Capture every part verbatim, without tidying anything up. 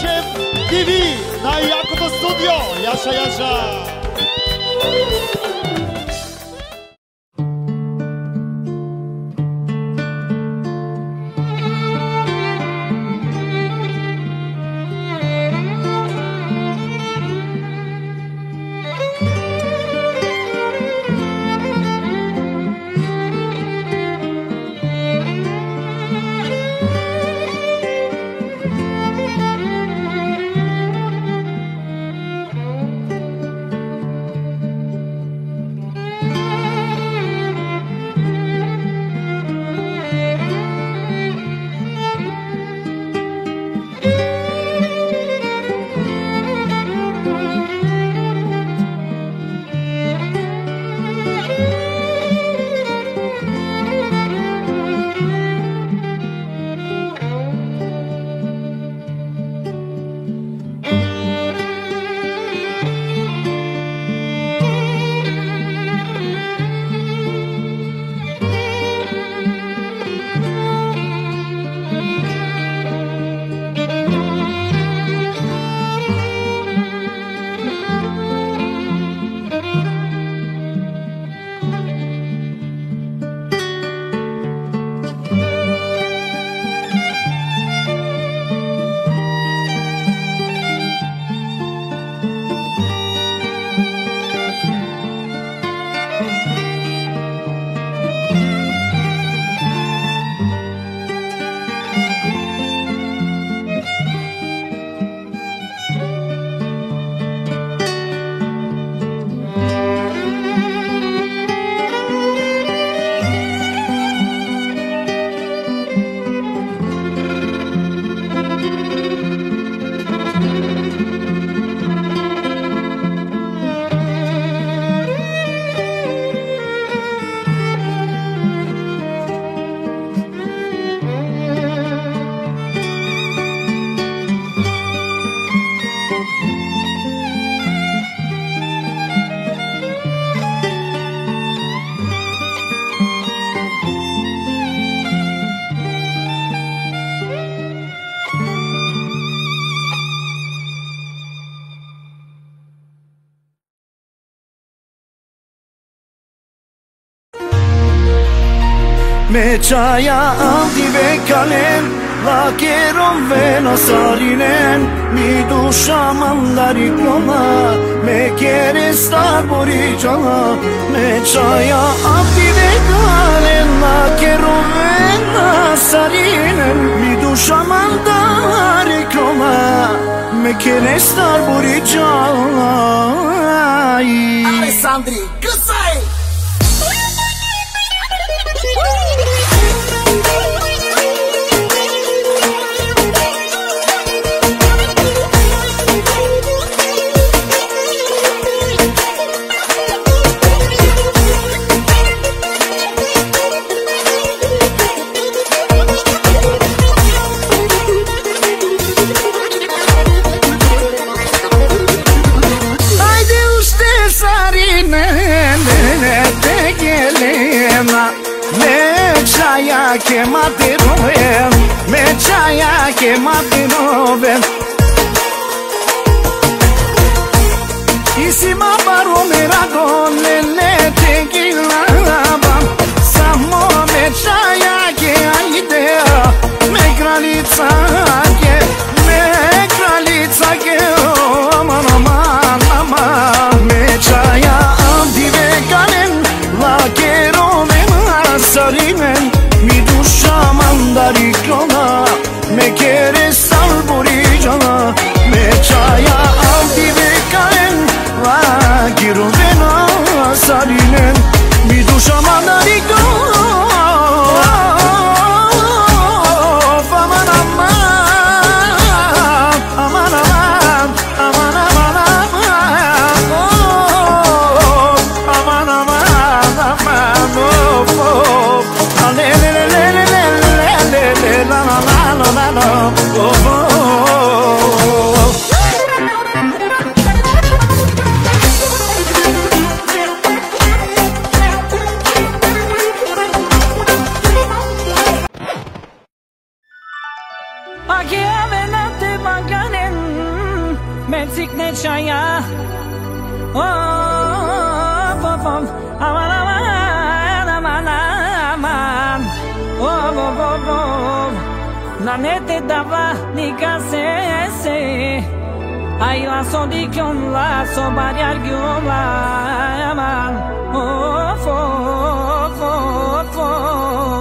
Šef T V na Jakobov studio. Jaša, jaša. Me qaja antive kalen, lakeron vena sarinen, mi dusha mandari klona, me kere star boricana. Me qaja antive kalen, lakeron vena sarinen, mi dusha mandari klona, me kere star boricana. Alessandri, căsai! Che mate roven, me chaya che mate roven. Isima baromera donne le tequilaba, samo me chaya che idea, me granița che, me granița che, aman aman aman, me chaya antive kalen, la che roven sarinen. Mi dusha mandari klona, me kere salboricana. Me chaya antive kalen, la giro vena sarinen. Mi dusha mandari klona, aman aman, aman aman, aman aman aman, oh, aman aman aman, oh, oh. Le le le le le le le le la la la la la, oh oh. mezik ne çaya. Oh, oh, oh, oh. Aman aman aman aman. Oh, oh, oh, oh. La ne te dava ni casese. Ai la so di chion la so bariar ghion la aman. Oh, oh, oh, oh.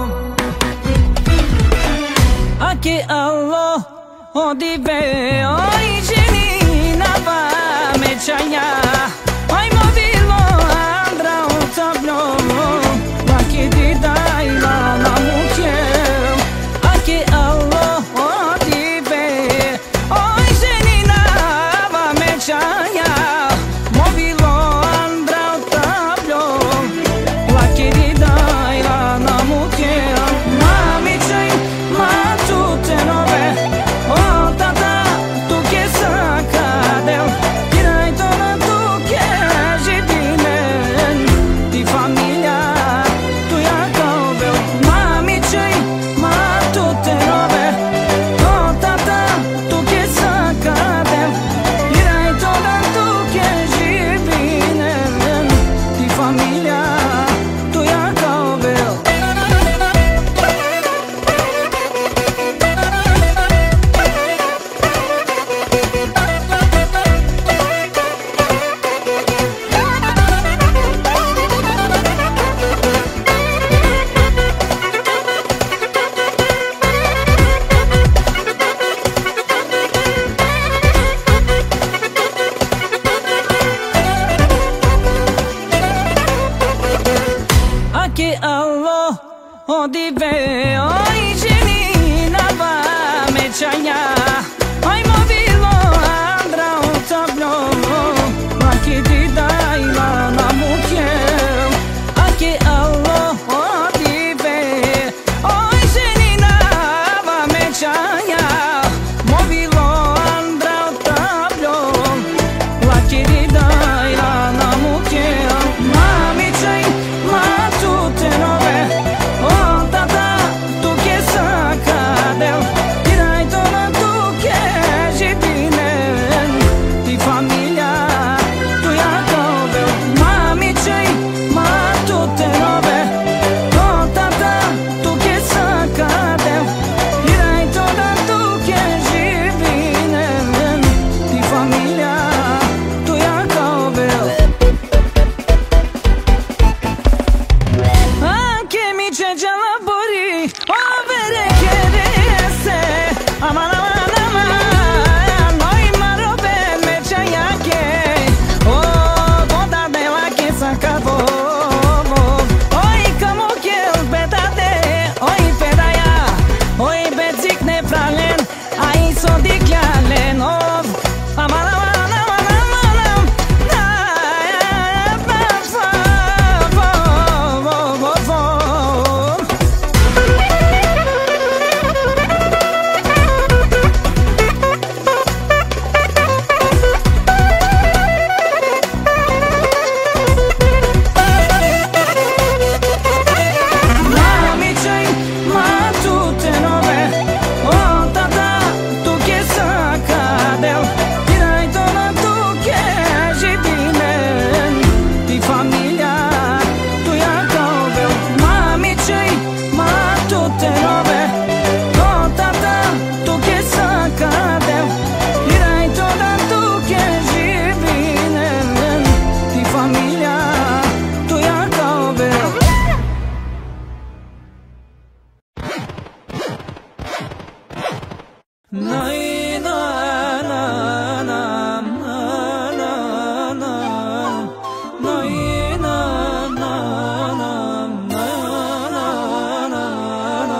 Ake Allah o di be oi genina va me chaya. Ai movilo andra un tablo. Va che di dai la la mujer. Ake Allah o di be oi genina va me chaya. Movilo andra un tablo. Va che di dai la la mujer. Mami chai ma tu te no ve. Oh tata tu che sa cadel. Tirai toda tu che agitine. Di famiglia tu ya calvel. Mami chai ma tu te no ve. Oh tata tu che sa cadel. Tirai toda tu che agitine. Di famiglia tu ya calvel. Ake Allah o di ve oi genina va me chaya. Ai movilo andra un tablo. Ma che di dai la la mujer. Ake Allah o di ve oi genina va me chaya. Movilo andra un tablo. Ma che di dai la la mujer. Mami chai ma tu te no ve. Oh tata tu che sa cadel. Tirai toda tu che agitine. Di famiglia tu ya calvel. Mami chai ma tu te no ve. Oh tata tu che sa cadel. Tirai toda tu che agitine. Di famiglia tu ya calvel. Anche mi c'è già la bori, oh vere che reste, aman aman aman, noi marobe me c'hai anche, oh boda della che s'accavò, oi como che il pedate, oi pedaya, oi bezik ne pralen, ai so di chialen, oh aman aman aman aman aman, Mami chai ma tu te no ve. Oh tata tu che sa cadel. Tirai toda tu che agitine. Di famiglia tu ya calvel. Mami chai ma tu te no ve. Oh tata tu che sa cadel. Tirai toda tu che agitine. Di famiglia tu ya calvel. Nay na na na na na na. Nay na na na na na na.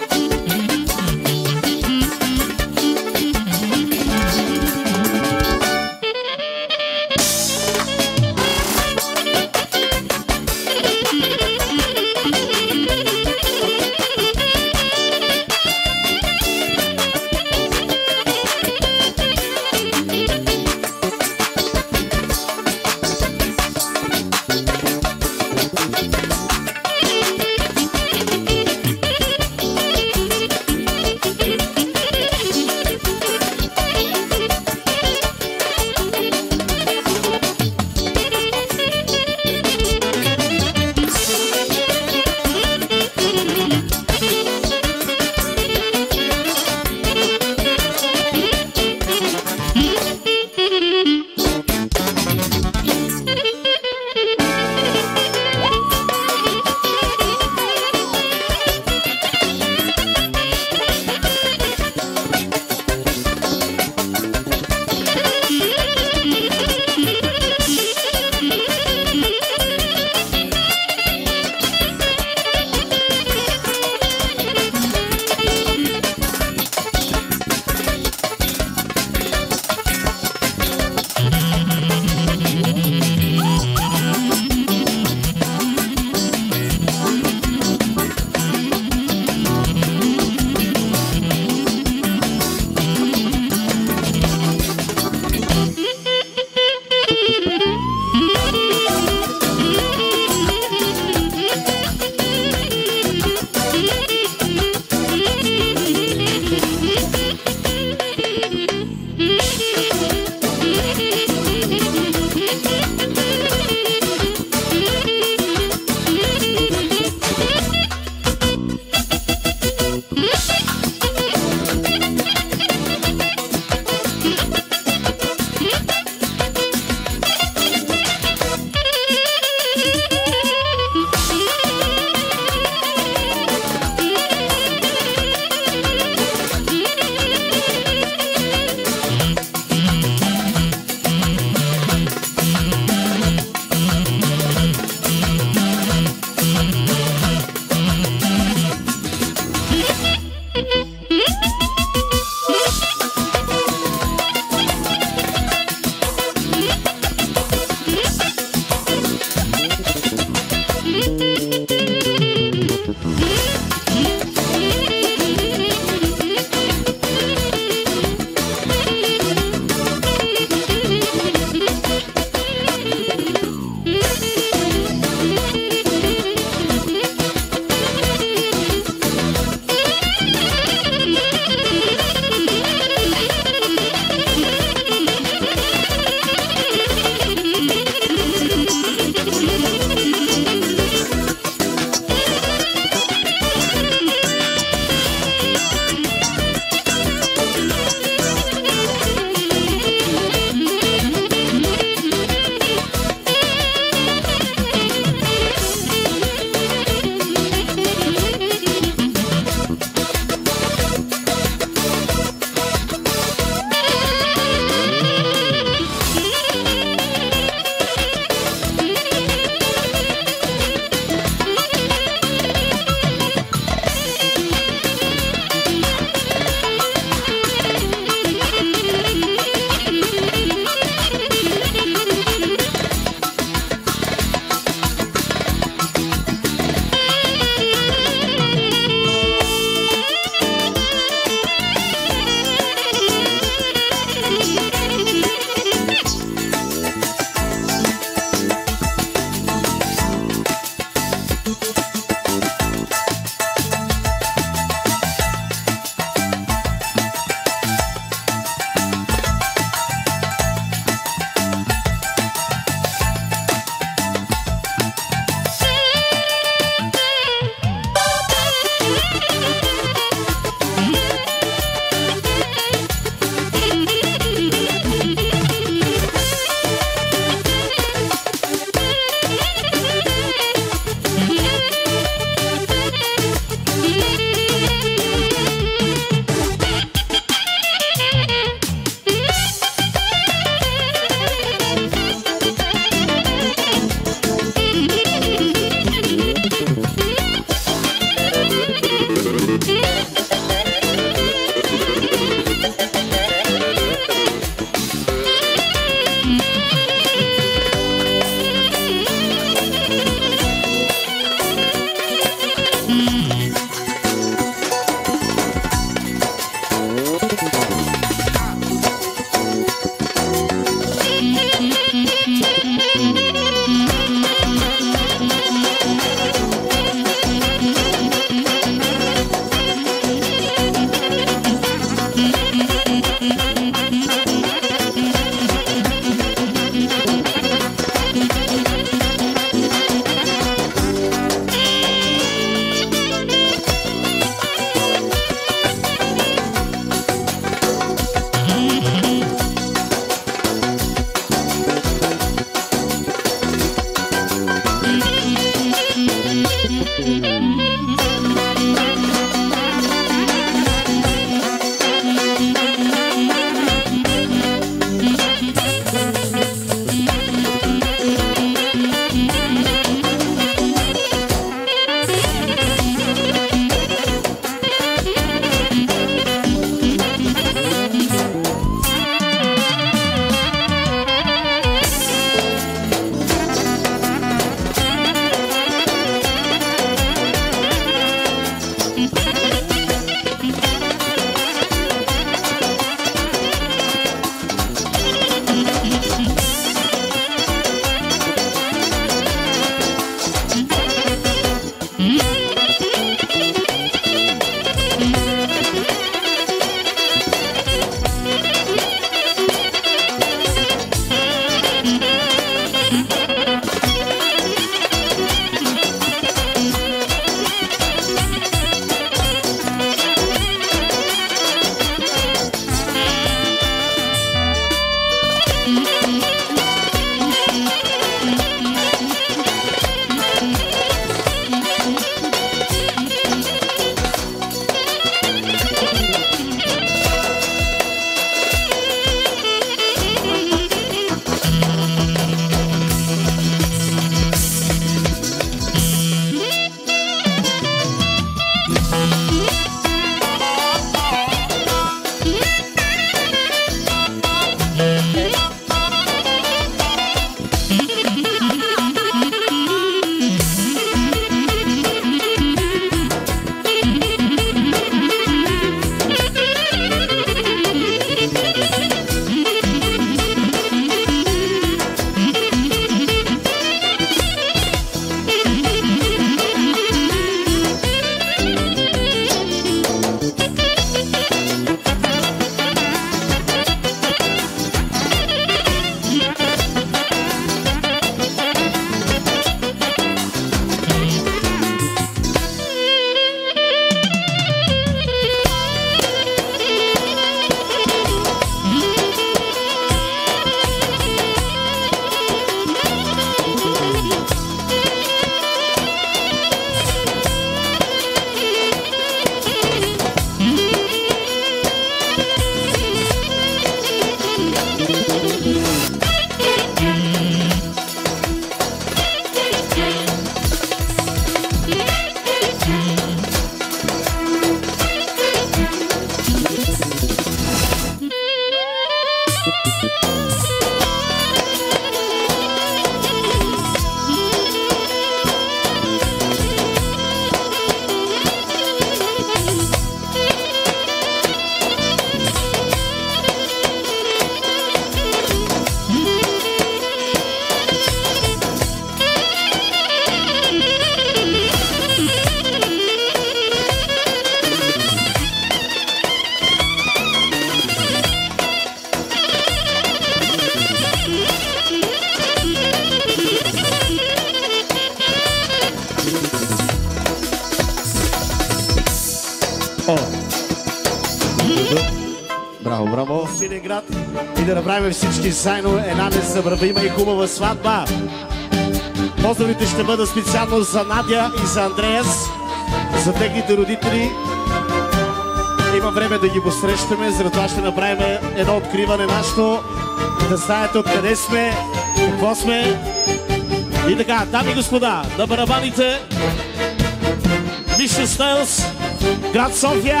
Свиленград и да направим всички заедно една незабравима и хубава сватба. Поздравите ще бъдат специално за Надя и за Андреас, за техните родители. Има време да ги посрещаме, заради това ще направим едно откриване нашето, да знаете откъде сме, какво сме. И така, дами и господа, на барабаните Миша Стайлс, град София!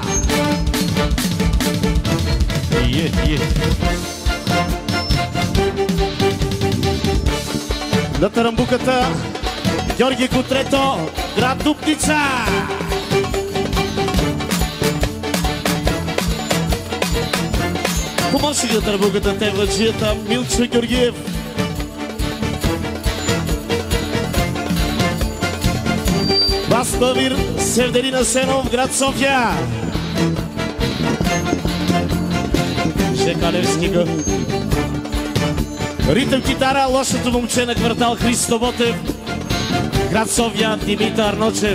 Е, е. На тарамбуката Георги Котрето, град Дупница! Помощник на тарамбуката те връчията Милчо Георгиев. Бас клавир Севделина Сенов, град София. Шекалевски гъ. Ритъм китара, лошото момче на квартал Христо Ботев, град София, Димитър Ночев.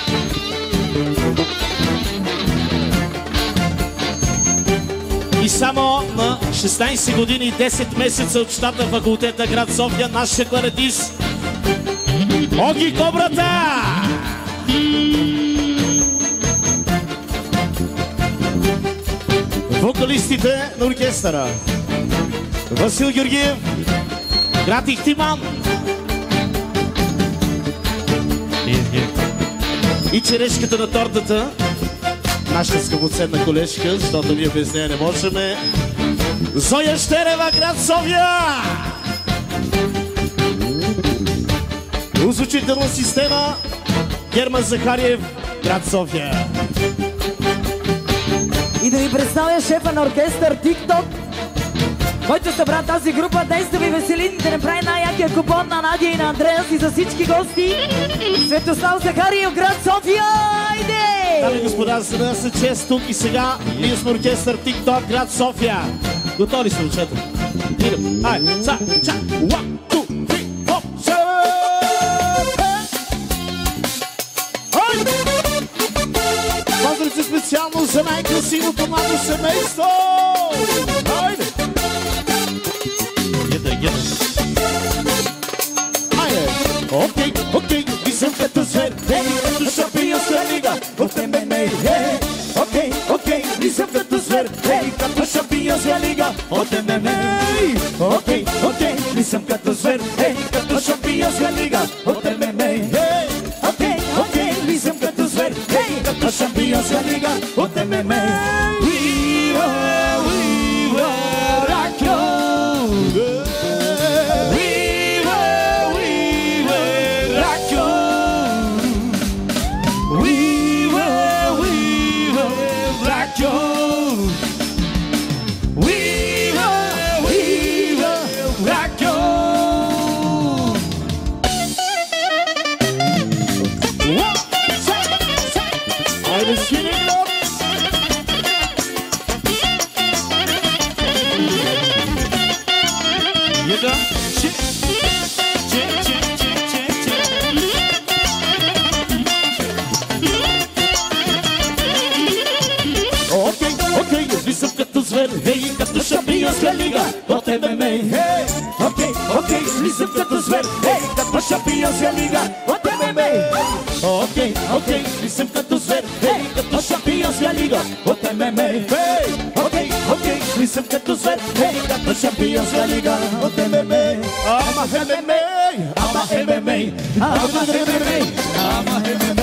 И само на шестнайсет години и десет месеца от щата факултета град София, нашия кларетист Оги Кобрата! Вокалистите на оркестъра Васил Георгиев, град Ихтиман. И черешката на тортата, нашата скъпоценна колежка, защото ние без нея не можем, Зоя Щерева, град София. Озвучителна система Герман Захариев, град София. И да ви представя шефа на оркестър TikTok, който събра тази група. Днес да ви веселим, да направи най-якия купон на Надя и на Андреас и за всички гости. Светослав Захариев, град София, айде! Дами и господа, за да са чест тук и сега, ние сме оркестър TikTok, град София. Готови ли сте, момчета? Идем. Ай, са, ча, one, two, three, four, поздравите специално за най-красивото младо семейство! Айде! Геда, геда. Айде! Окей, окей, висам като звер, ей, като шампионска лига, от ММА, ей! Окей, окей, висам като звер, ей, като шампионска лига, от ММА, окей, окей, висам като звер, ей, като шампионска лига, от ММА, ей! Окей, окей, висам като звер, ей, като шампионска лига, от ММА. We will, we will rock you. We will, we will rock you. We will, we will rock you. We will, we will rock you. Айде, Свиленград! Еда! Че! Че, че, че, че, че! Окей, окей, влизам като звер, ей, като шампионска лига, от ММА, ей! Окей, окей, влизам като звер, ей, като шампионска лига, от ММА, ей! Окей, окей, влизам като звер, ей, като шампионска лига, от ММА, ей! Окей, окей, влизам като звер, ей, като шампионска лига, от ММА. Ама ММА, ама ММА, ама ММА, ама ММА.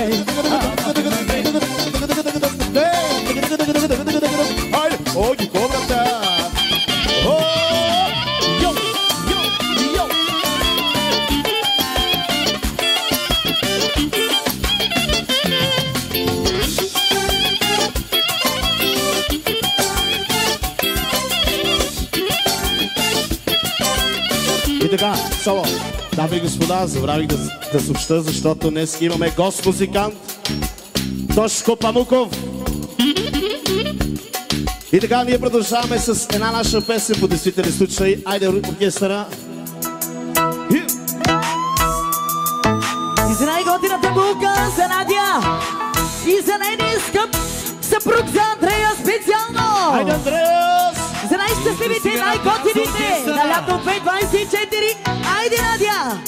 Айде, Оги Кобрата! Йо, йо, йо! И така, само, дами и господа, забравих да, да съобща, защото днес имаме гост-музикант Тошко Памуков. И така, ние продължаваме с една наша песен по действителен случай. Айде, оркестъра. И за най-готината булка за Надя и за нейния скъп съпруг за Андрея специално! Айде, Андреас! най-красивите, най-готините на лято две хиляди двадесет и четири. Айде, Надя!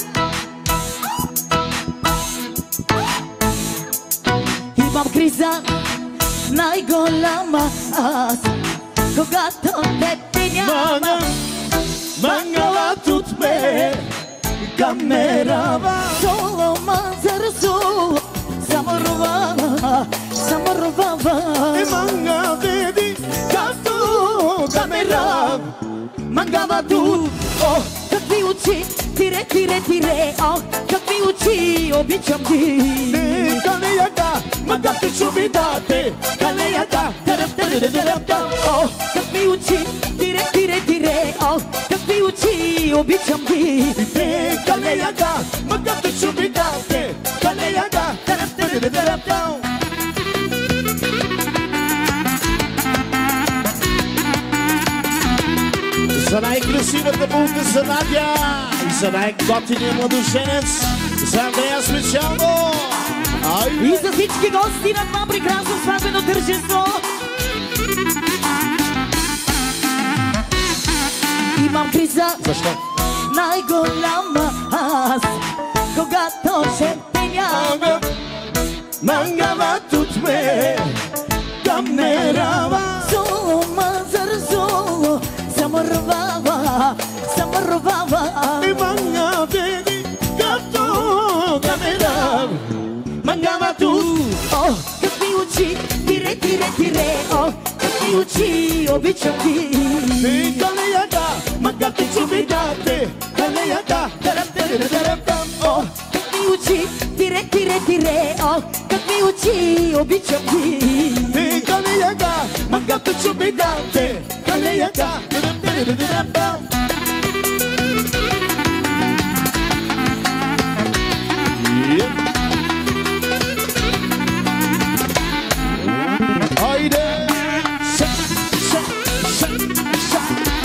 Имам криза най-голяма аз, когато те няма. Мангалът от ме камерава. Соло мазарсо саморвава, саморвава. Е манга деди като камера. Мангава тут. О, какви очи, тире, тире, тире. О, какви очи, обичам ги. Е калеяка, мангате чубидате. Калеяка, тарап-тарап-тарап-тарап. О, какви очи, тире, тире, тире. О, какви очи, обичам ги. Е калеяка, мангате чубидате. Калеяка, тарап-тарап-тарап-тарап. За най-красивата булка за Надя и за най-готиния младоженец за Андрея специално. И за всички гости на това прекрасно сватбено тържество. Имам криза. Защо? Най-голяма аз, когато ще те няма. Мангават от ме камерава. Соло мазарсо саморвава, саморвава. И манга деди като камера. Мангават тут. О, какви очи, тире, тире, тире. О, какви очи, обичам ги. И калеяка, мангате чубидате. Калеяка, тарап-тарап-тарап-тарап. О, какви очи, тире, тире, тире. О, какви очи, обичам ги. И калеяка, мангате чубидате. Калеяка, тарап-тарап-тарап-тарап. Haydi. Şak, şak, şak, şak.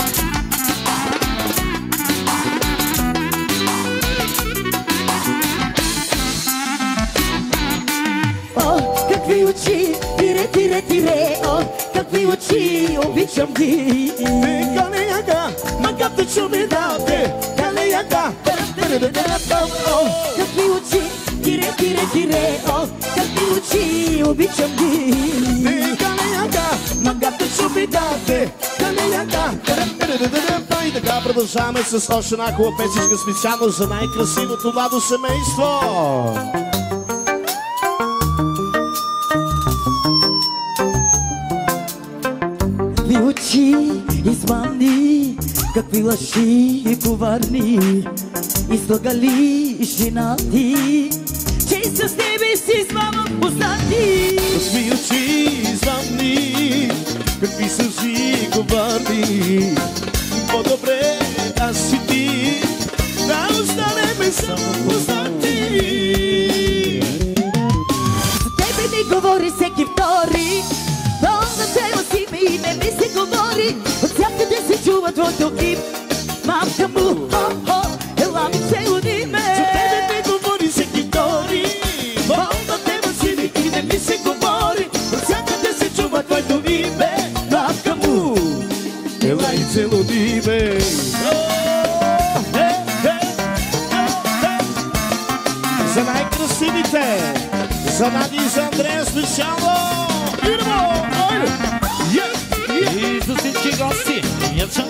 О, какви очи, тире, тире, тире. О, какви очи, обичам ги. Ти калеяка, мангате чубидате. Калеяка, тарап-тарап-тарап-тарап. О, какви очи, тире, тире, тире. О, какви очи, обичам ги. Ти калеяка, мангате чубидате. Калеяка, тарап-тарап-тарап-тарап. И така продължаваме с още една хубава песичка специално за най-красивото младо семейство. Какви очи измамни, какви лъжи и коварни, излагали женати, че с тебе си измамам познати. Какви очи измамни, какви сълзи коварни, по-добре аз си ти, да останем само познати. За тебе ми говори всеки втори, пълна тема си ми не ми се говори, от всякъде се чува твоето име. Мамка му, о-о, ела ми целуни ме. За тебе ми говори всеки втори, пълна тема си ми и не ми се говори, от всякъде се чува твоето име. Мамка му, ела и целуни ме. За най-красивите, за Надя и за Андрея специално. Идемо! Айде! И за всички гости. Яча.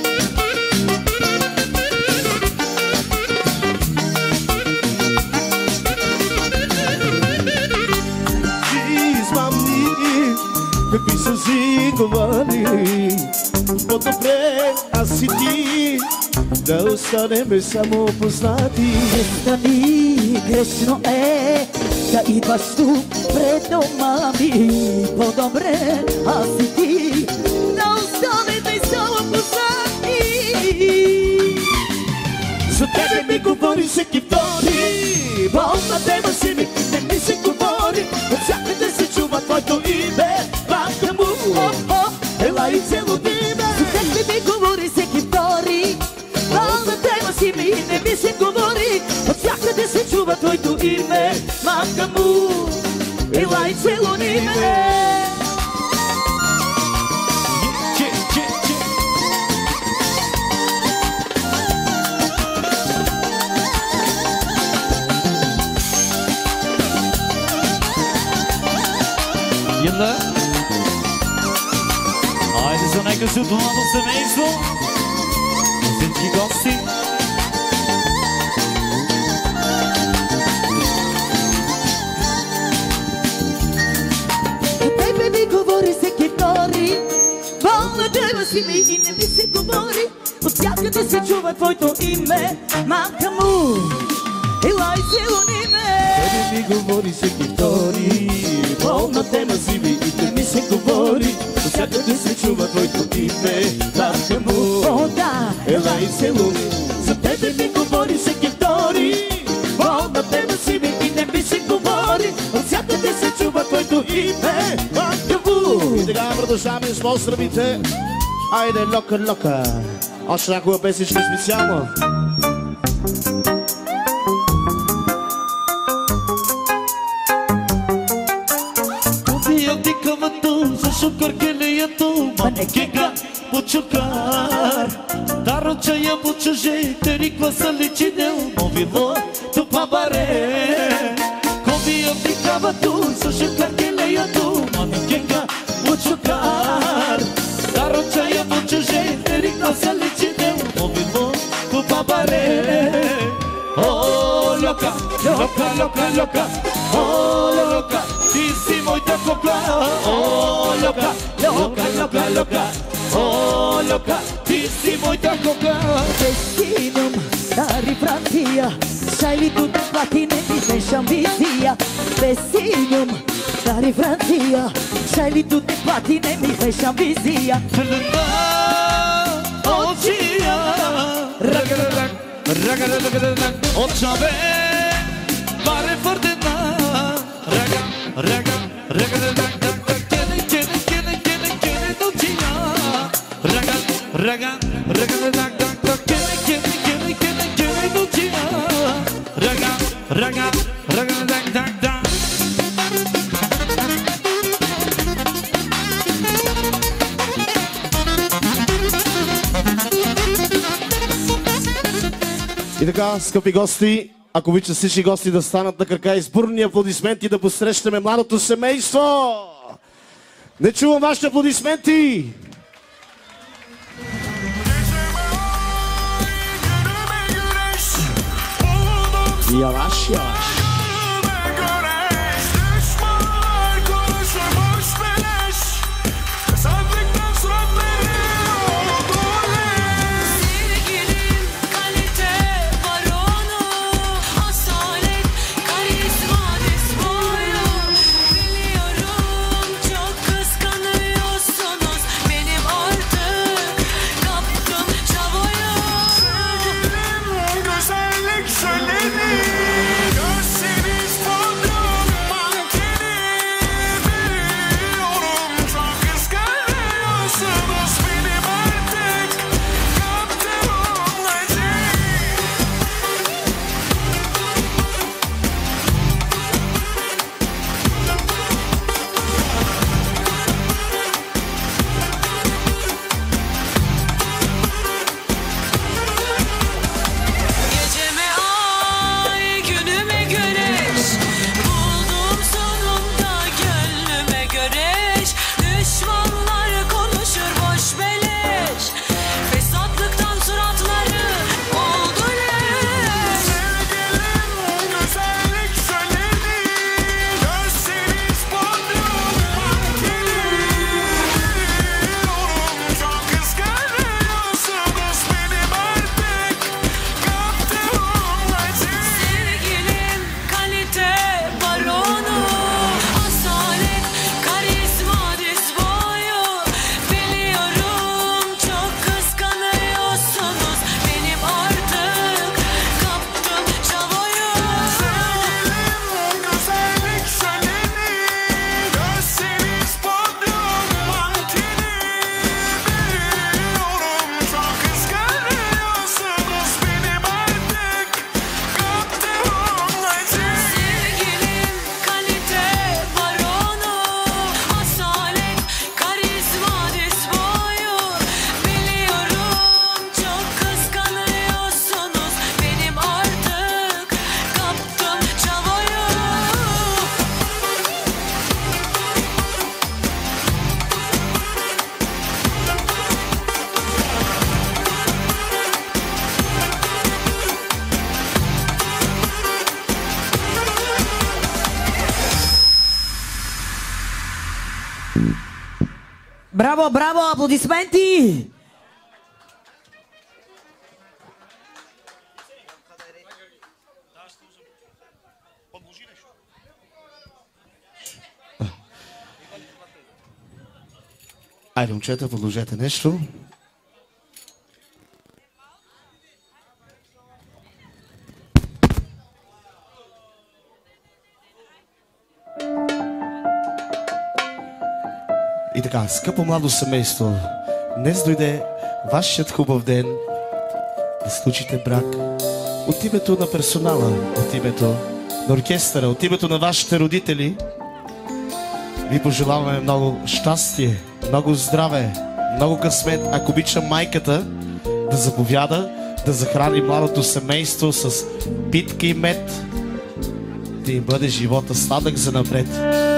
Измамни, какви сълзи коварни, по-добре аз и ти, да останем само познати. Престани, грешно е да идваш тук пред дома ми. По-добре аз и ти да останете само познати. За тебе ми говори всеки втори, болна тема си ми, не ми се говори, от всякъде се чува твоето име. Мамка му, о-о, ела и целуни ме. За тебе ми говори всеки втори, болна тема си ми, не ми се говори, от всякъде се чува твоето име. Мамка му, ела и целуни ме. Че, че, че. Мисля. Айде за нека си от младо семейство. Всички гости. Тебе ми говори всеки втори, болна дева си ми и не ми се говори. От всякъде се чува твоето име, мамка му, елай зелени ме. Тебе ми говори всеки втори, болна тема си ми и не ми се говори. От всякъде се чува твоето име, мамка му, О, да, елай зелени. За тебе ми говори всеки втори, болна тема си ми и не ми се говори. От всякъде се чува твоето име, мамка му. И така продължаваме с поздравите. Айде, лока, лока. Още някога песечка специално. Убия ти камъто, за шукъркелието, манекека по чукар. Даро чая по чуже, териква са личинел, новило, тупа баре. Убия ти камъто, за шукъркелието, манекека по чукар. Даро чая по чуже, териква са личинел, новило, тупа баре. О, лока, лока, лока, лока, о, лока, ти си моята кукла. О, лока, лока, лока, лока, о, лока, ти си моята кукла. Vestinum, dari Francia, sai li tutte platine di fashion vizia. Vestinum, dari Francia, sai li tutte platine di fashion vizia. Фелена, очия, рагарарак, рагарарак, очаве, баре фърдена, рага, рага, рагарарак, кене, кене, кене, кене, кене, очия, рага, рага, рагарарак, кене, кене, кене, кене, кене, очия, рага, рага, рагарарак, да, да. И така, скъпи гости, ако обичат всички гости да станат на крака и с бурни аплодисменти да посрещаме младото семейство. Не чувам вашите аплодисменти! Yavaş yavaş. Браво, браво, аплодисменти! Айде, момчета, подложете нещо. И така, скъпо младо семейство, днес дойде вашият хубав ден да сключите брак. От името на персонала, от името на оркестъра, от името на вашите родители, ви пожелаваме много щастие, много здраве, много късмет. Ако обича майката да заповяда, да захрани младото семейство с питка и мед, да им бъде живота сладък занапред.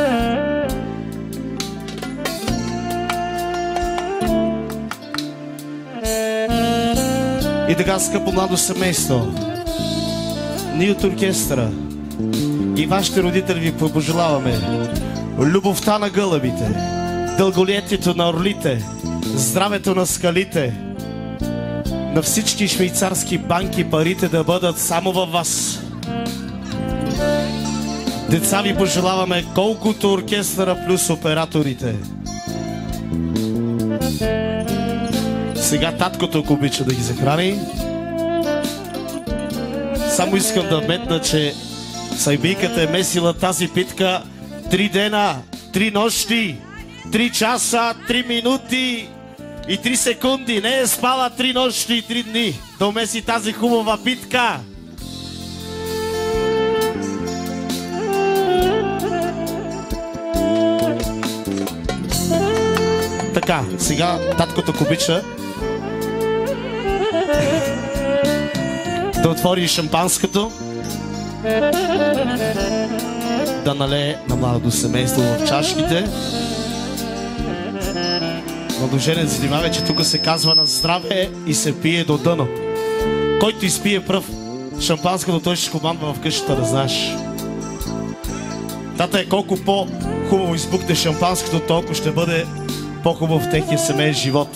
И така, скъпо младо семейство, ние от оркестъра и вашите родители ви пожелаваме любовта на гълъбите, дълголетието на орлите, здравето на скалите, на всички швейцарски банки парите да бъдат само във вас. Деца ви пожелаваме колкото оркестъра плюс операторите. Сега таткото, ако обича да ги захрани. Само искам да вметна, че сайбийката е месила тази питка три дена, три нощи, три часа, три минути и три секунди. Не е спала три нощи и три дни да умеси тази хубава питка. Така, сега таткото, ако обича да отвори шампанското, да налее на младото семейство в чашките. Младоженец, внимавай, че тук се казва на здраве и се пие до дъно. Който изпие пръв шампанското, той ще командва в къщата, да знаеш. Тата е, колко по-хубаво избухне шампанското, толкова ще бъде по-хубав в техния семейен живот.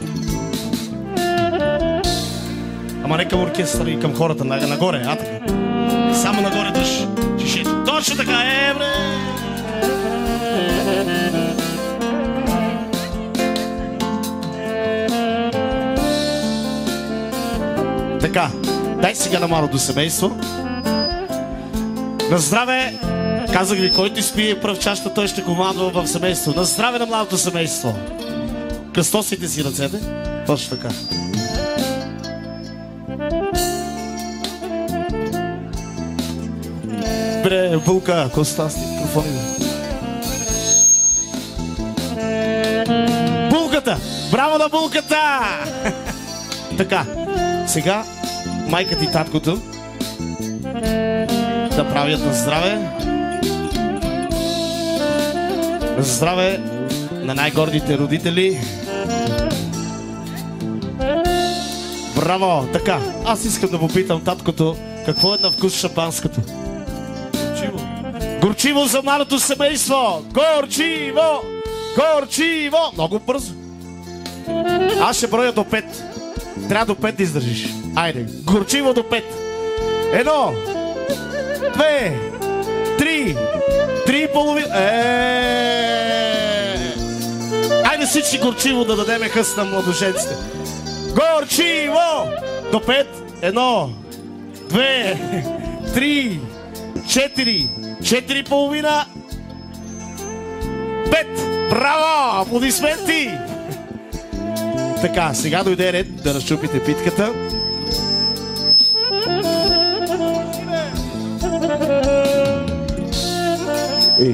Ама не към оркестъра и към хората, нагоре, а така. Само нагоре дъж чешето. Точно така, е, бре! Така, дай сега на малото семейство. На здраве! Казах ви, който изпие пръв чашата, той ще командва в семейство. На здраве на младото семейство! Кръстосите си ръцете. Точно така. Бре, Булка, Коста, с микрофони. Булката! Браво на Булката! Така, сега майката и таткото да правят на здраве. На здраве на най-гордите родители. Браво! Така, аз искам да попитам таткото, какво е на вкус шампанското? Горчиво. Горчиво за младото семейство! Горчиво! Горчиво! Много бързо. Аз ще броя до пет. Трябва до пет да издържиш. Айде, горчиво до пет. Едно, две, три, три и половина. Еее! Айде всички горчиво да дадеме хъс на младоженците. Горчиво! До пет. Едно, две, три, четири, четири и половина, пет. Браво! Аплодисменти! Така, сега дойде ред да разчупите питката. Ей.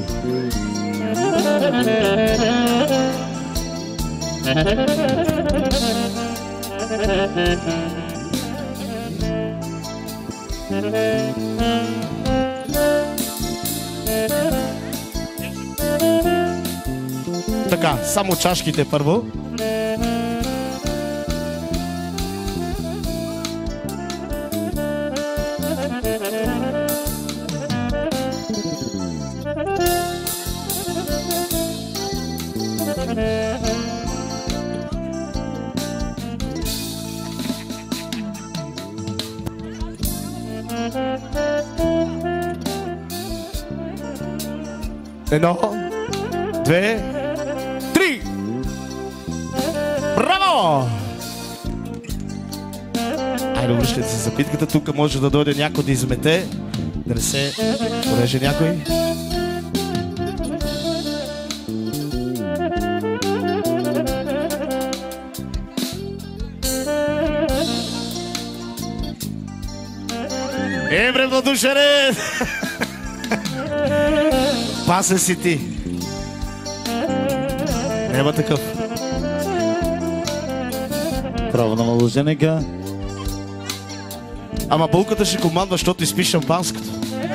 Така, само чашките първо. Едно, две, три! Браво! Айде, връщайте се за битката. Тук може да дойде някой да измете, да не се пореже някой. Евре, Владушаре! Пасен си ти. Нема такъв. Право на младоженека. Ама булката ще командва, защото изпи шампанското.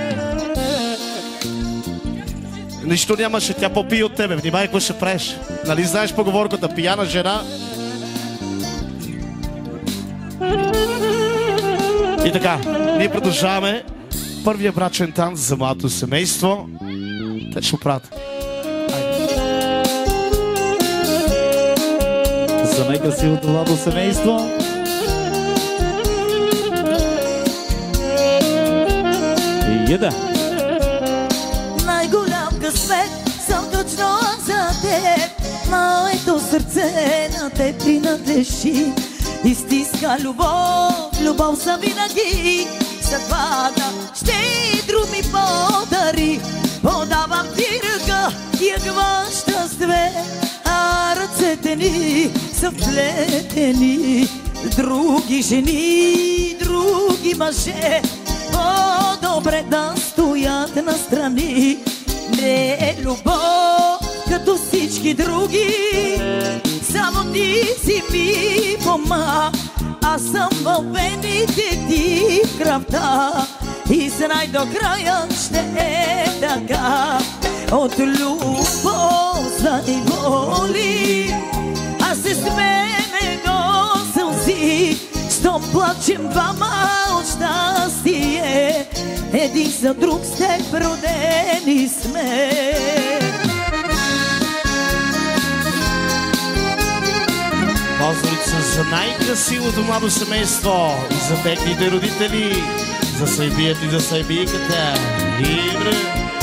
Нищо нямаше, тя попие от тебе. Внимай, какво ще правиш. Нали знаеш поговорката, пияна жена. И така, ние продължаваме първия брачен танц за младото семейство. Те ще оправят. За най-красивото младо семейство. И еда. Най-голям късмет съм точно за теб. Моето сърце на теб принадлежи. Изтиска любов, любов за винаги. Съдбата ще други подари. Подавам ти ръка и ягва щастие, а ръцете ни са вплетени. Други жени, други мъже, по-добре да стоят настрани. Не е любов като всички други, само ти си ми пома. Аз съм във вените ти в кръвта и знай до края ще е така. От любов знай боли, а се смееме до сълзи. Щом плачем двама от щастие, един за друг с теб родени сме. Поздравици за най-красивото младо семейство и за техните родители, за сайбият и за сайбийката. Добре!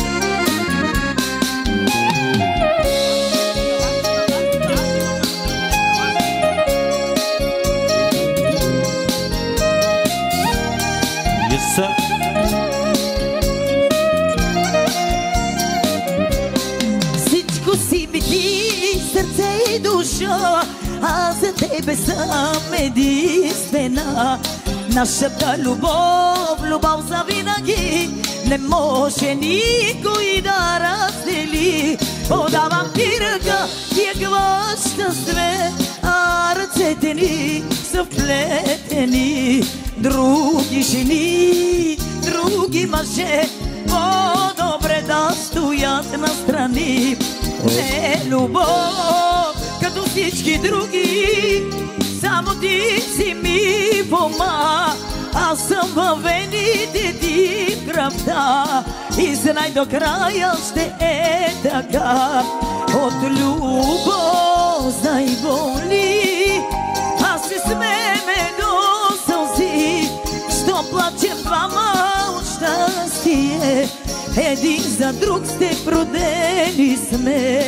Еса. Всичко си би ти, сърце и душа, а за тебе съм единствена. Нашата любов, любов за винаги, не може никой да раздели. Подавам ти ръка и ягва щастие, а ръцете ни са вплетени. Други жени, други мъже, по-добре да стоят настрани. Не е любов като всички други, само ти си ми пома. Аз съм във вените ти в кръвта и знай до края ще е така. От любов знай боли, аз се смееме до сълзи. Що плачем двама от щастие, един за друг сте родени сме.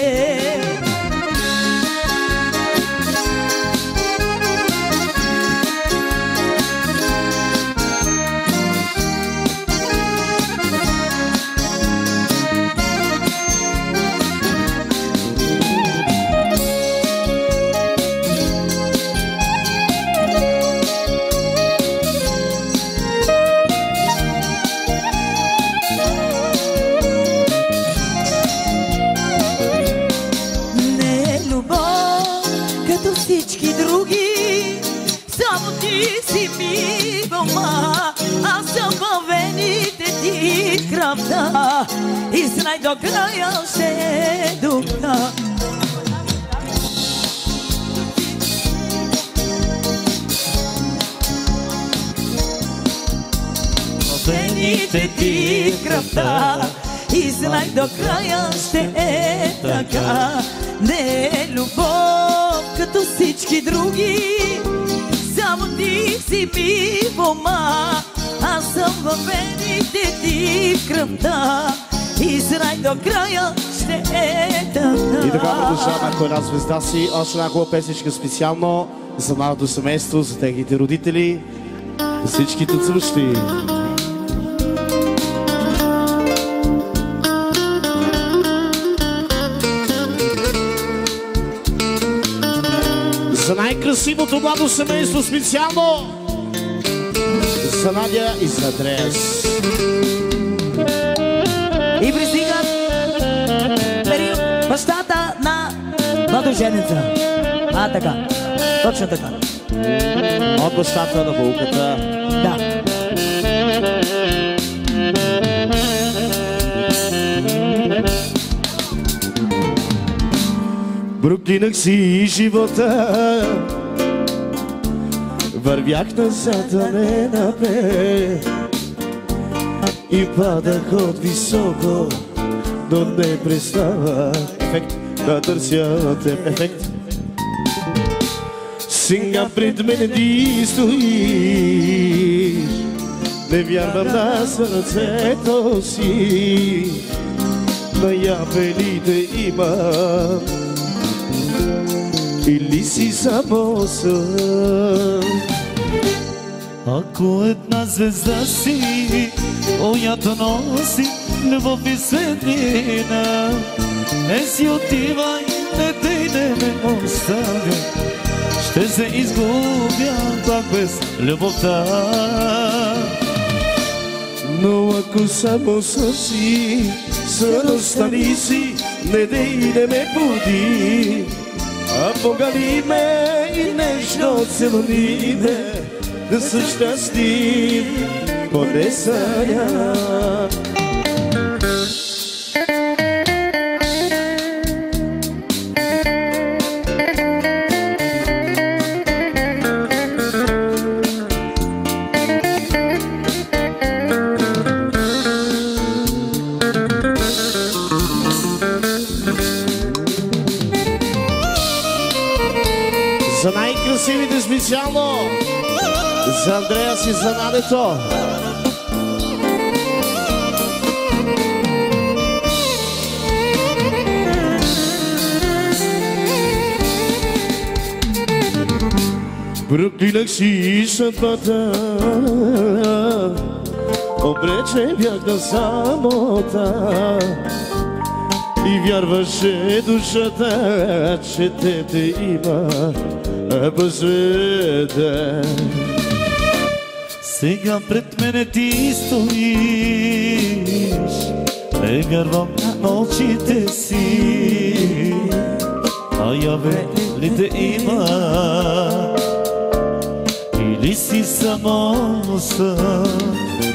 Всички други, само ти си ми дома. Аз съм във вените ти в кръвта и знай до края ще е духа. Вените ти в кръвта и знай до края ще е така. Не е любов като всички други, само ти си ми пома. аз съм във вените ти в кръвта и с рай до края ще е тъмна. И така продължаваме, ако една звезда си, още една хубава песничка специално за младото семейство, за техните родители, за всички танцуващи. За най-красивото младо семейство специално за Надя и за Андреас. И пристигат период бащата на младоженеца. А, така. Точно така. От бащата на булката. Да. Проклинах си живота, вървях назад, а не напред и падах от високо, но не престава ефект да търся теб. Ефект. Сега пред мен ти стоиш, не вярвам на сърцето си, наявените имам. Или си само сън? Ако една звезда си, която носи любов и светлина, не си отивай, не дей, не ме оставя, ще се изгубя пак без любовта. Но ако само сън си, сън остани си, не дей, не ме буди, а погали ме и нежно целуни ме, да съм щастлив, поне съня. За най-красивите специално, за Андреас и за Надето. Проклинах си съдбата, обречен бях на самота и вярваше душата, че те те има по света. Сега пред мене ти стоиш, не вярвам на очите си, а яве ли те има, или си само сън?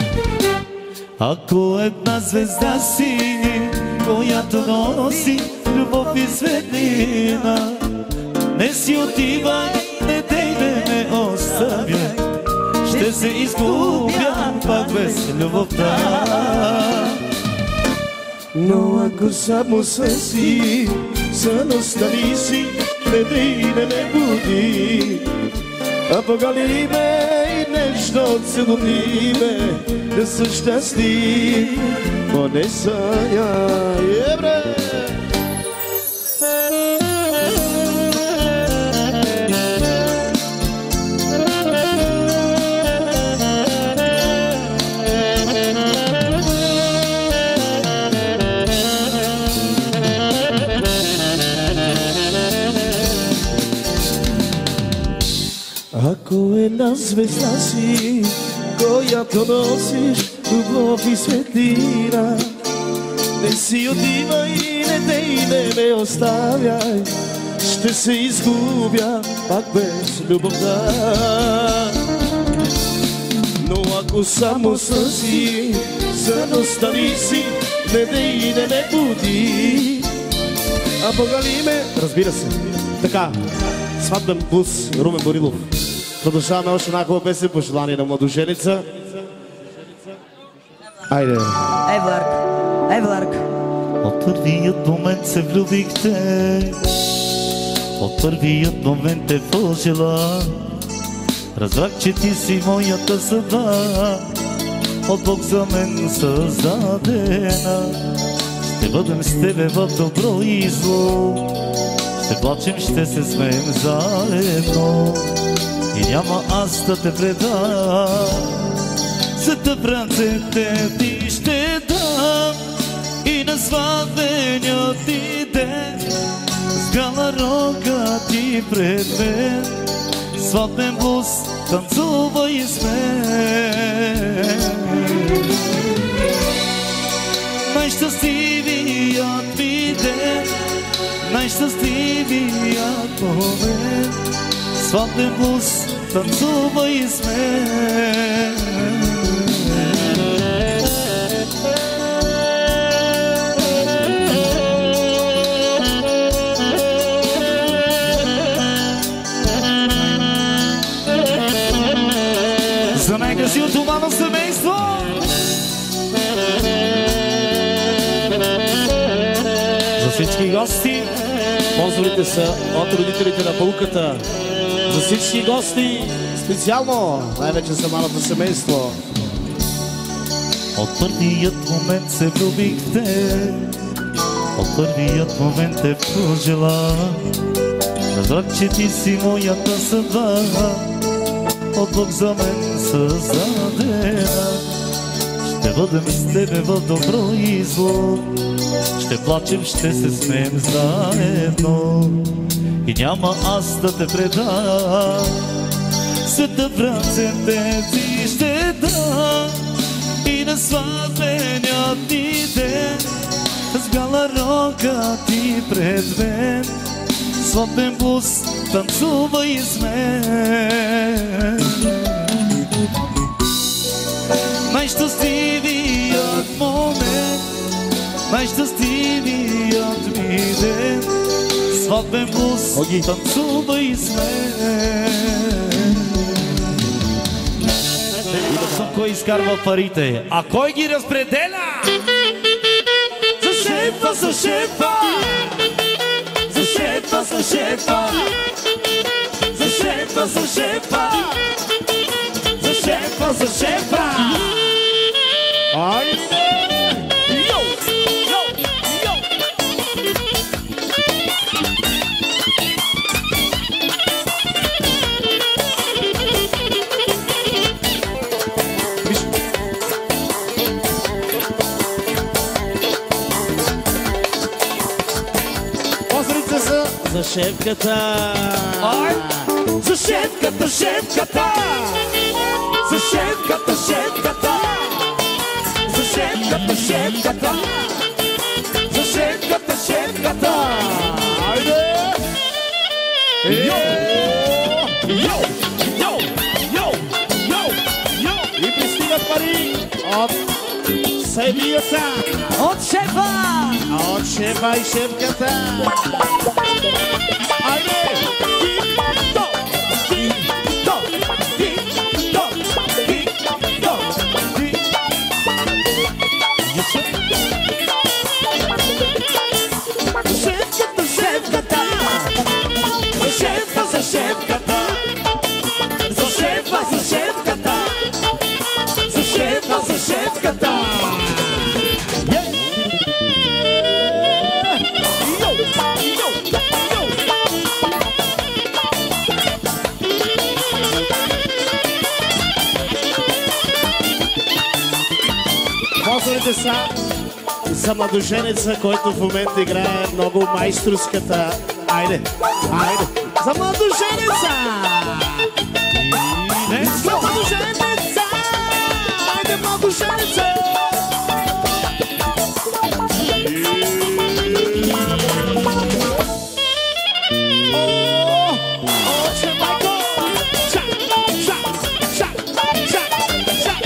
Ако една звезда си, която носи любов и светлина, не си отивай, не дей, не ме оставяй, ще се изгубя пак без любовта. Но ако само сън си, сън остани си, не дей, не ме буди, а погали ме и нежно целуни ме, да съм щастлив, поне съня. Ебре! Ако една звезда си, която носиш любов и светлина, не си отивай, не дей, не ме оставяй, ще се изгубя пак без любовта. Но ако само сън си, сън остани си, не дей, не ме буди, а погали ме. Разбира се, така, сватбен блуз, Румен Борилов. Продължаваме още една хубава песен по желание на младоженица. Айде! Ей, Вларк! Ей, Вларк! От първият момент се влюбихте, от първият момент те пожела. Разбрах, че ти си моята съдба, от Бог за мен създадена. Ще бъдем с тебе в добро и зло, ще плачем, ще се смеем заедно и няма аз да те предам. Света в ръцете ти ще дам и на сватбения ти ден с гала рога ти пред мен. Сватбен блуз танцувай с мен. Най-щастливият ми ден, най-щастливият момент. Сватбен блуз танцувай с мен. За най-красивото младо семейство! За всички гости, спонсорите са от родителите на Пауката. За всички гости, специално, най-вече за малото семейство. От първият момент се влюбих в те, от първият момент те пожела. Разбрах, че ти си моята съдба, от Бог за мен създадена. Ще бъдем с тебе в добро и зло, ще плачем, ще се смеем заедно и няма аз да те предам. Света в ръцете ти ще дам и на сватбения ти ден с бяла рога ти пред мен. Сватбен блуз танцувай с мен. Най-щастливият момент, най-щастливият ми ден. Сватбен блуз танцувай с мен. И съм кой изкарва парите, а кой ги разпределя? За шефа, за шефа, за шефа, за шефа, за шефа, за шефа, за шефа, за шефа. Айде! Йо, йо, йо. Позрите са за шефката. Ай! За шефката, шефката! За шефката, шефката! За шефката, шефката! За шефката, шефката! Айде! Йо! Йо! Йо! Йо! Йо! Йо! И пристигат пари от семията, От шефа! от шефа и шефката. Айде! Ти-то! Ти-то! Ти-то! Ти-то! Ти- Шефката, шефката! За шефа, за шефката! За шефа, за шефката! За шефа, за шефката! Йо! Йо! Йо! Позорите са за младоженеца, който в момента играе много майсторската. Айде, айде, за младоженеца! За младоженеца! Айде, младоженеца! О, оче майко! Чак, чак, чак, чак, чак!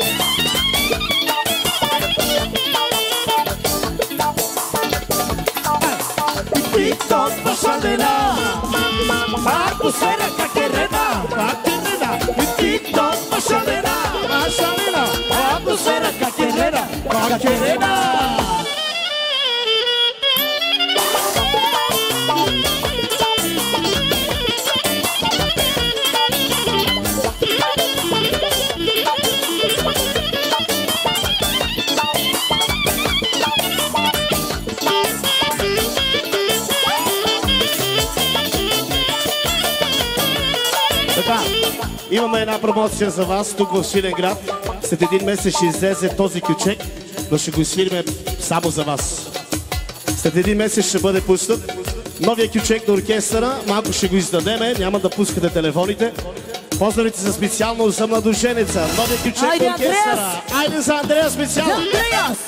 TikTok pasadena, atmosfera caquerena, caquerena. TikTok pasadena, pasadena, atmosfera caquerena, caquerena. Имаме една промоция за вас тук в Свиленград. След един месец ще излезе този кючек, но ще го свириме само за вас. След един месец ще бъде пуснат новия кючек на оркестъра. Малко ще го издадеме, няма да пускате телефоните. Поздравите за специално за младоженеца. Новия кючек на оркестъра. Айде за Андрея специално. За Андреас!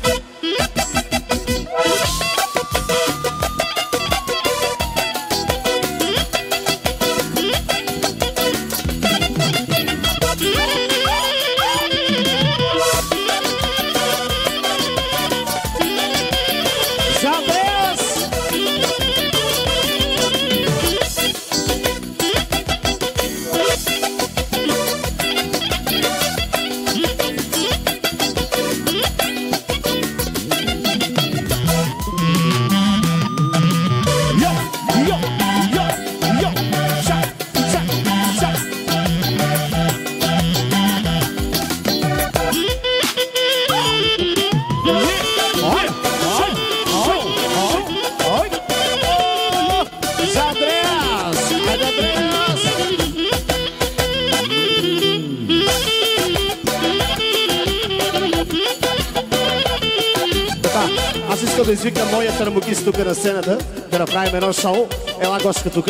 Да извикам моя търмокист тук на сцената, да направим едно шоу. Ела, Гошка, тук.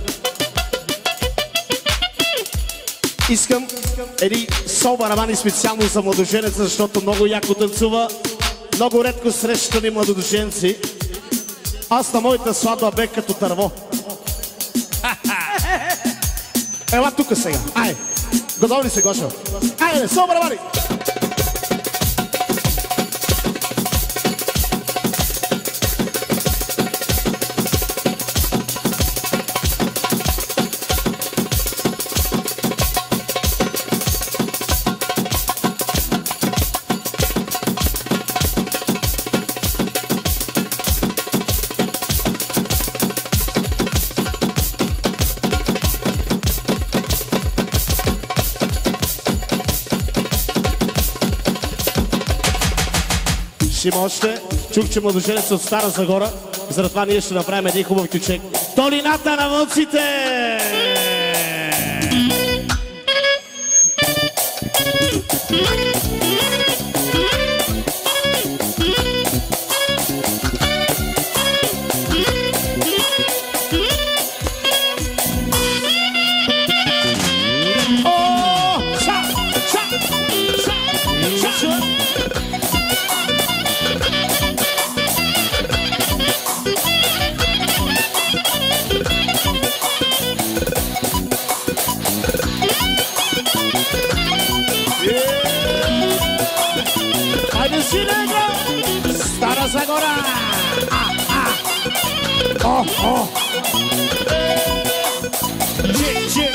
Искам едни сол барабани специално за младоженеца, защото много яко танцува. Много редко срещани младоженци. Аз на моята сватба бех като търво. Ела тук сега. Ай, готов ли се, Гошо? Айде, сол барабани! Има още. Чух, че младоженец от Стара Загора. Затова ние ще направим един хубав кючек. Долината на вълците! Стара Загора! А, а! О, о! Че, че!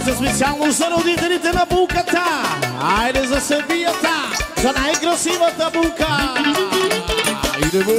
Поздравите специално за родителите на булката. Айде за съдбията, за най-красивата булка. Идемо!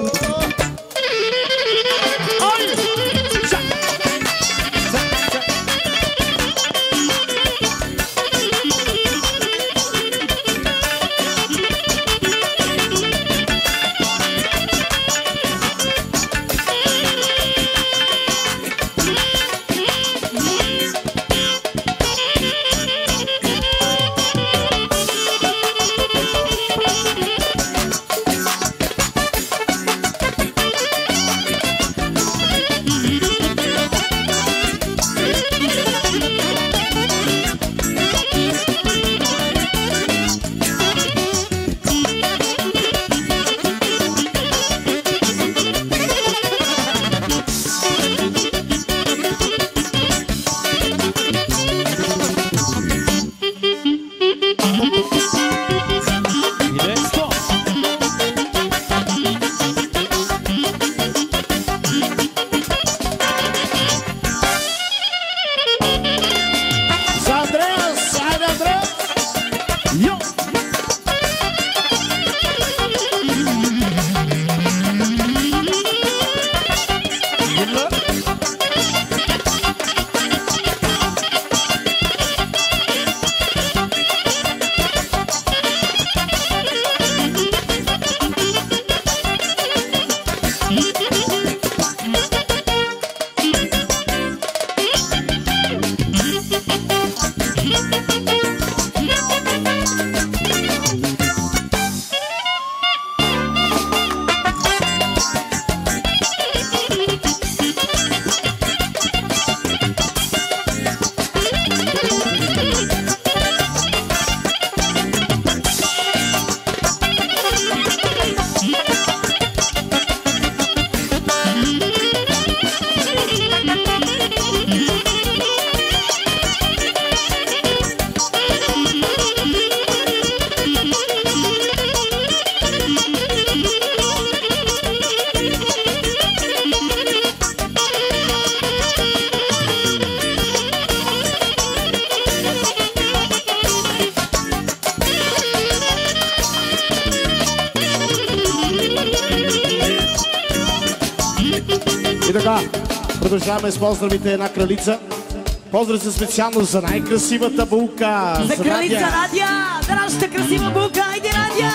И така, продължаваме с поздравите една кралица. Поздрав се специално за най-красивата булка. За кралица Надя! За нашата красива булка! Айде, Надя!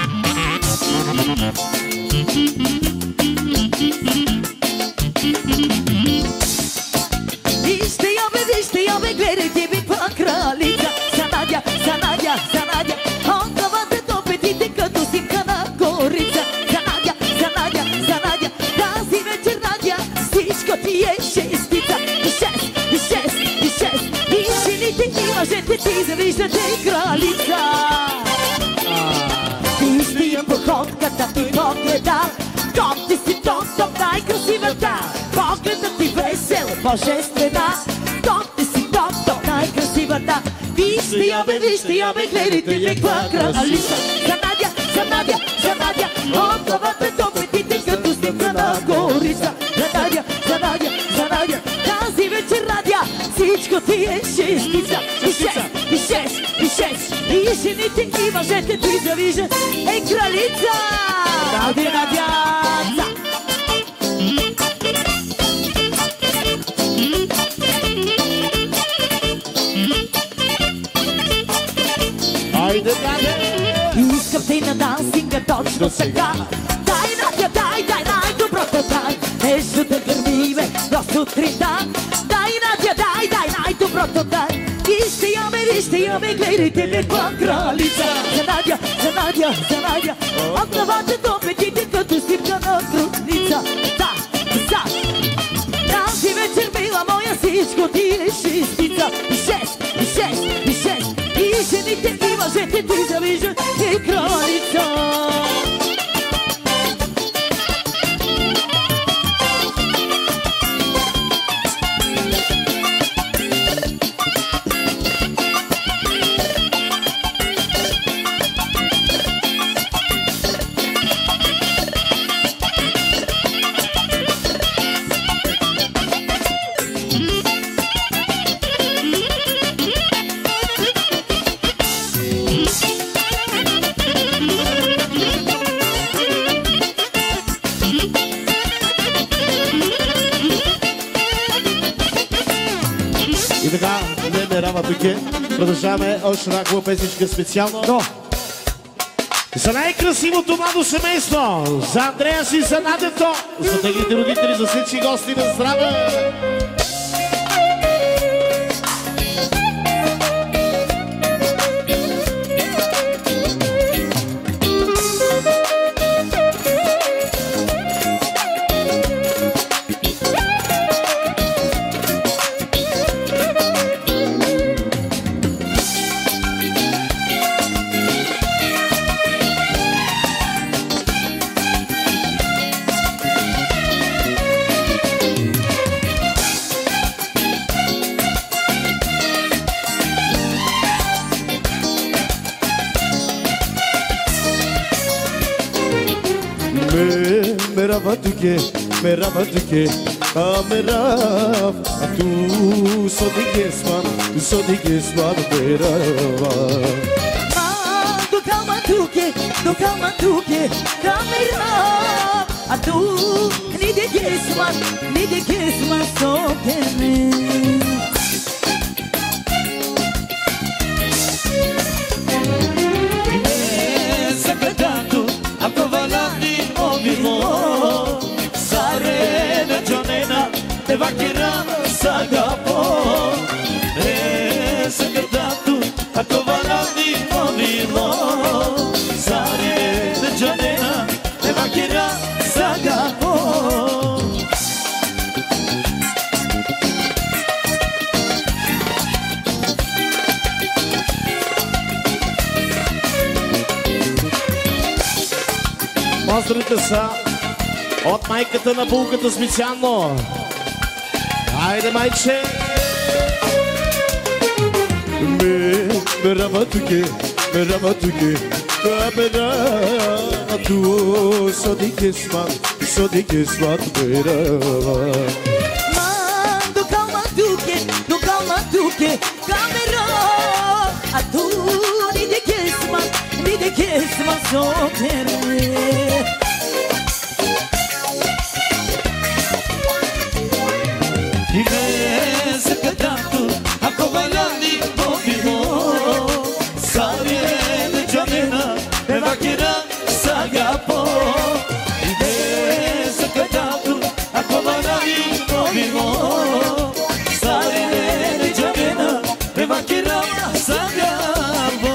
Вижте я бе, вижте я бе, гледайте бе, каква кралица. За Надя, за Надя, за Надя. Отдавате до петите като симка на корица. За Надя, за Надя, за Надя. Тази вечер, Надя, всичко ти е шестица. И шест, и шест, и шест. И жените и мъжете ти завиждате кралица. Вижте я походката и погледа. Топ ти си топ, топ, най-красивата. Погледът ти весел, божествена. Топ ти си топ, топ, най-красивата. Вижте я бе, вижте я бе, гледайте бе, каква кралица. За Надя, за Надя, за Надя. От главата до петите като снимка на корица. За Надя, за Надя, за Надя. Тази вечер, Надя, всичко ти е шестица. И шест, и шест, и шест. И жените и мъжете ти завиждат е кралица. Надя, Надя. Айде, Надя! Искам те на дансинга точно сега. Дай, Надя, дай, дай, най-доброто дай. Нещо да гърми ме до сутринта. Дай, Надя, дай, дай, най-доброто дай. Вижте я ме, вижте я ме, гледайте ме, каква кралица. За Надя, за Надя, за Надя. От главата до петите като снимка на трудница. Да, да. Тази вечер, мила моя, всичко ти е шестица. И шест, и шест, и шест. И жените и мъжете ти завиждат е кралица. тук. Продължаваме още една хубава песничка специално. До. За най-красивото младо семейство, за Андреас и за Надето, за техните родители, за всички гости на здраве! Tuke, merhaba tuke, ah merhaba, tu sodi kesman, tu sodi kesman merhaba. Ah, tu calma tuke, tu calma tuke, kamera, ah tu ni de kesman, ni de kesman sokene. Sakatato, akovalani ovimo. Te va quedando sagapo e sagadato a covalandi movilo sare de janena te va quedando sagapo Поздравите са от майката на булката специално. Haydi Mayçe. Merhaba tuke, merhaba tuke, kamera, tu sodi kesman, sodi kesman merhaba. Man, tu calma tuke, tu calma tuke, kamera, ah tu ni de kesman, ni de kesman sokene. Sakatato, a covalandi movilo sare de janena te va quedando sagapo sakatato, a covalandi movilo sare de janena te va quedando sagapo.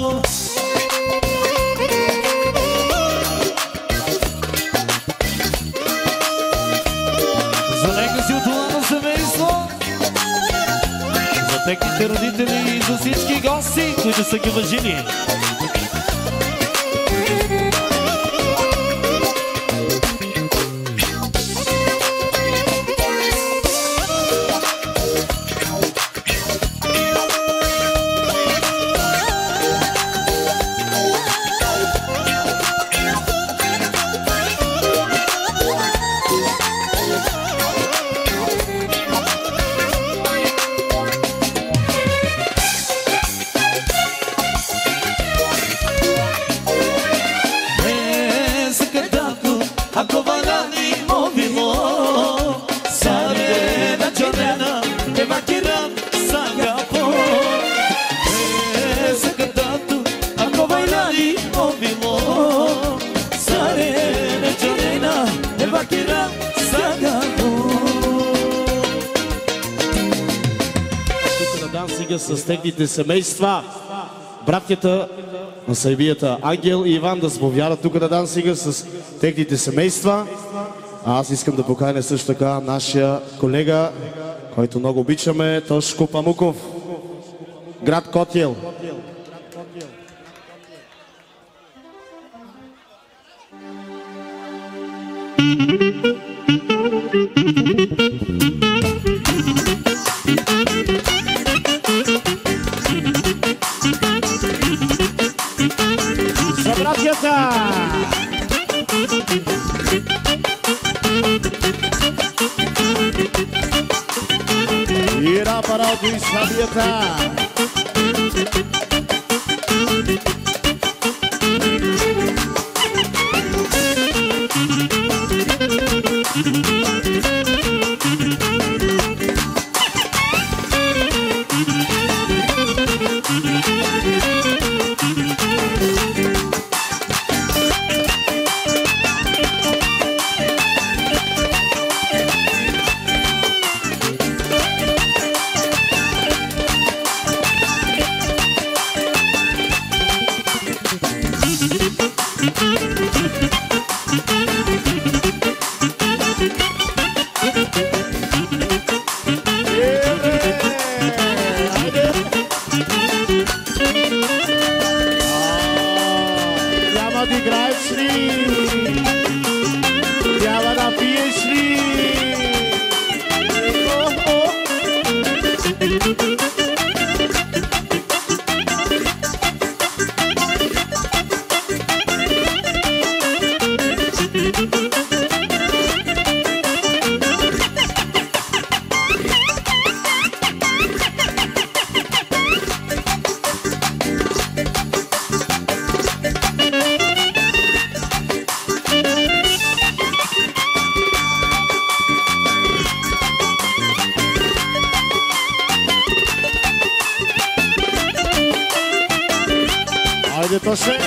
За нека си от това семейство, за техните родители и за всички гости, които са ги въжили. С техните семейства, братята на Сайбията Ангел и Иван да заповядат тук на Дансига с техните семейства. А аз искам да поканя също така нашия колега, който много обичаме, Тошко Памуков, град Котел. За братята! И рапаралто и сабията! Тоше.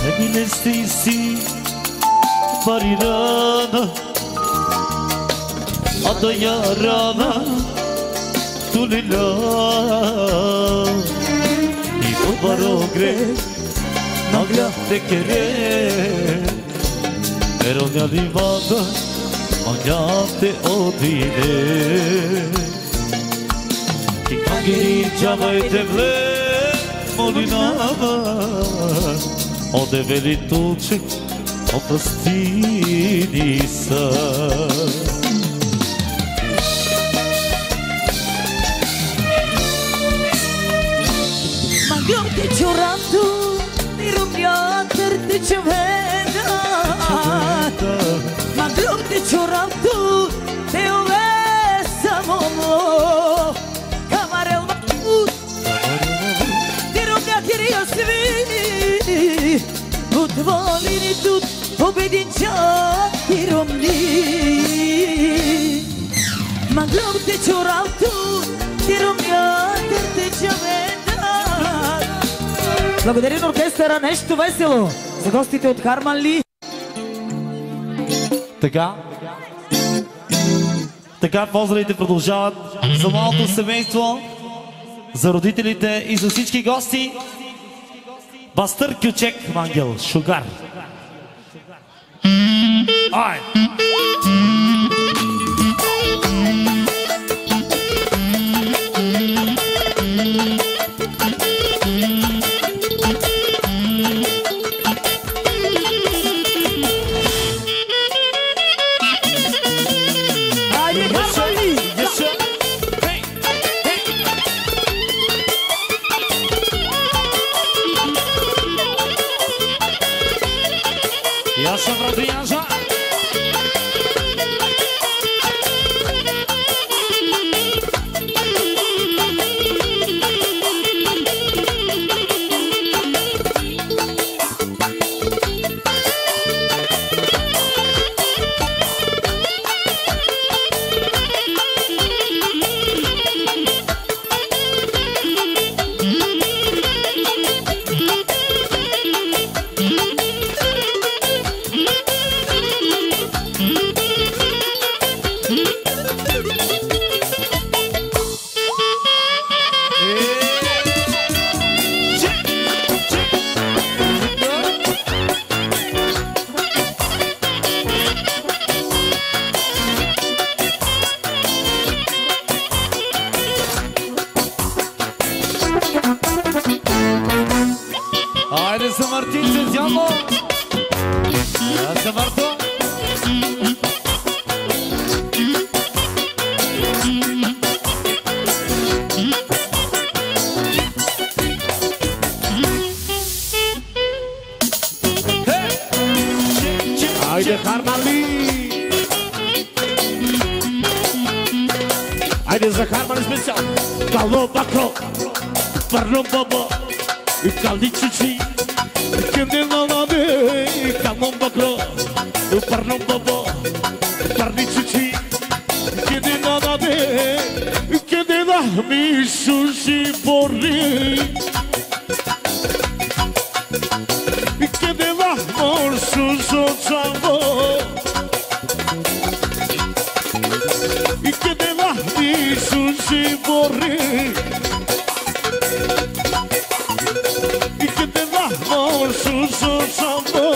Emine stisi Marirana Adaya rana Tulila Iko barogre Nagla te querer Pero ne arrivata Magnate odine Chi canghiricciava e te vle Molinava O develi dolce O fastidi sa Ma għom ċuratu Ti rumjater ti ċeveda Ma għom ċuratu Ti uvessa momo Kamare u makut Ti rumjater jasvi U tvolini tut U bidinċat ti rumli Ma għom ċuratu Ti rumjater ti ċeveda Благодаря на оркестъра, нещо весело за гостите от Харманли. Така, така поздравите продължават за малото семейство, за родителите и за всички гости. Бастър Кючек Мангел, Шугар. Ай! Яша, брат, Яша! Хайде се Мартинче, дядо! Я се Марто! Хайде, Харманли! Хайде за Харманли специал! Кало бако! Пърно бабо! И калди чучи! Къде на наде! Кало бако! Пърно бабо! Калди чучи! Къде на наде! Къде на ми суши бори! Къде на мор сушо чаво! Къде на ми суши бори! Suso Sambo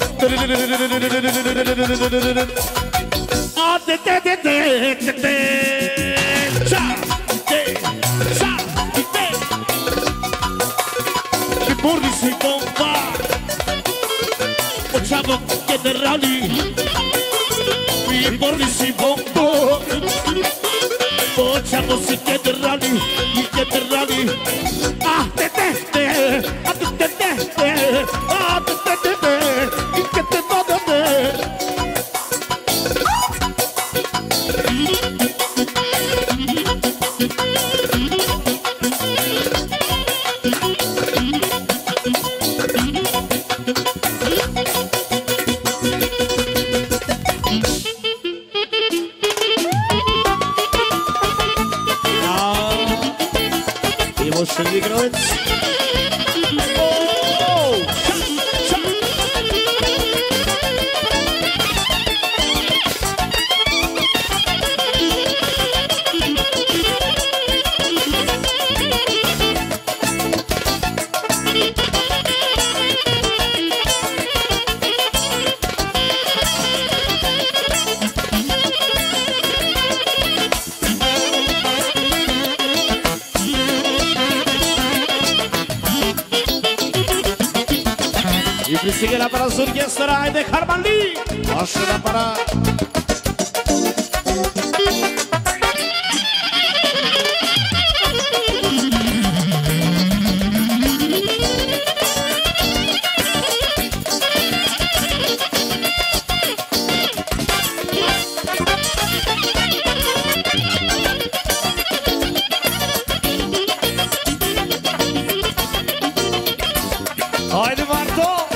Ah te te te te te te Cha te cha te Che porri si bomba Facciamo generali Che porri si bomba Facciamo si generali I generali Ah te te te Ah te te te te Ah te te te te I che te vada te Ivo Šelji Grovec. Oh, ča, ča. И пристига на пара с оркестъра, айде Харманли! Още на пара! Haydi Marto!